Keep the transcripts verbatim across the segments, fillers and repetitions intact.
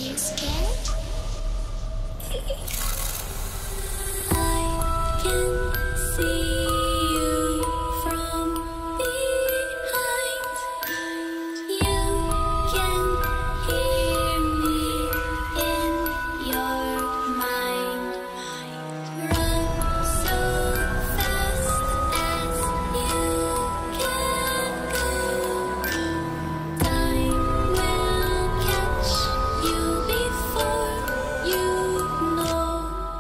you scared? I can see you from behind. You can hear me in your mind. Run so fast as you can go. Time will catch you before you know.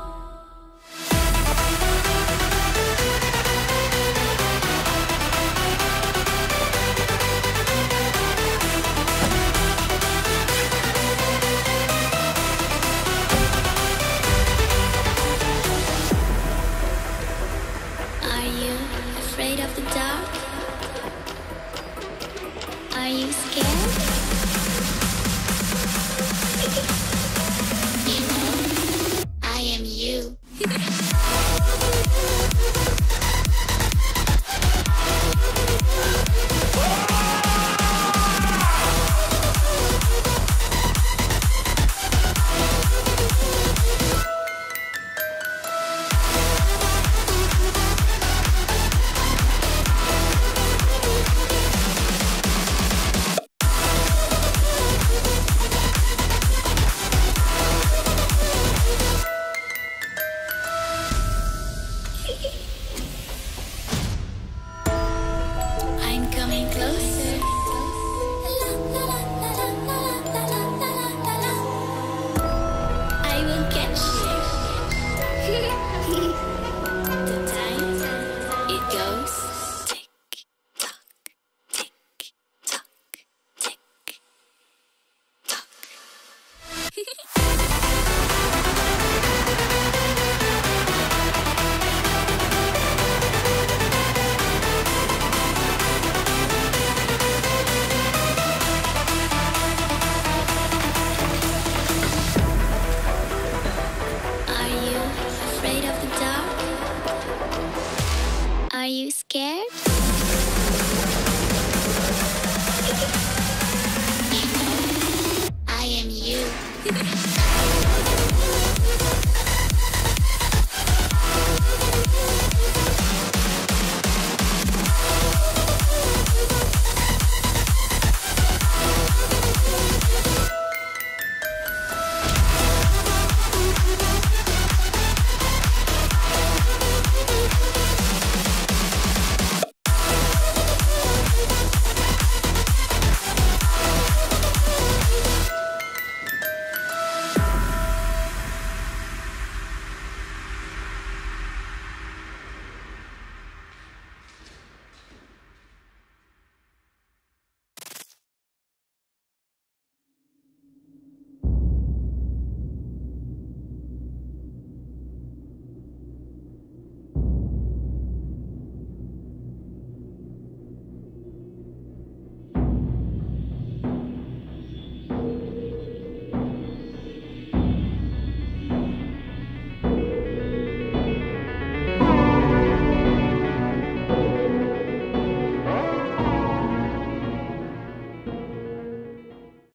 Are you afraid of the dark? Are you scared? You know, I am you. I'm coming closer. I will catch you. The time it goes tick tock, tick tock, tick tock. Are you afraid of the dark? Are you scared? You know, I am you.